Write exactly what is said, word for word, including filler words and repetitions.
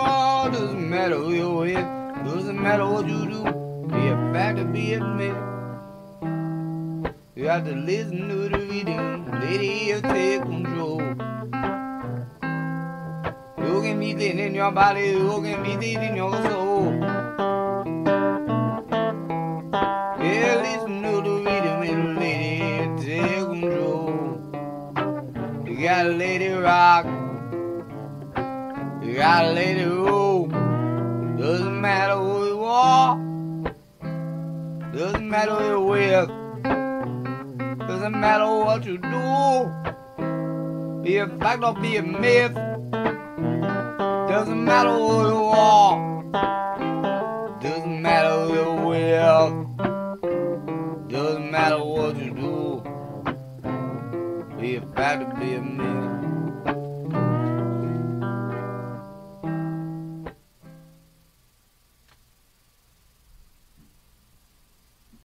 are, doesn't matter who you're with, doesn't matter what you do, be a fact to be admitted. You have to listen to the rhythm, let it take control. You can be thin in your body, you can be thin in your soul. Yeah, listen to the rhythm and let it take control. You gotta let it rock, you gotta let it roll. Doesn't matter who you are, doesn't matter who you're with, doesn't matter what you do, be a fact or be a myth. Doesn't matter who you are, doesn't matter who you're with, doesn't matter what you do, be a fact or be a myth.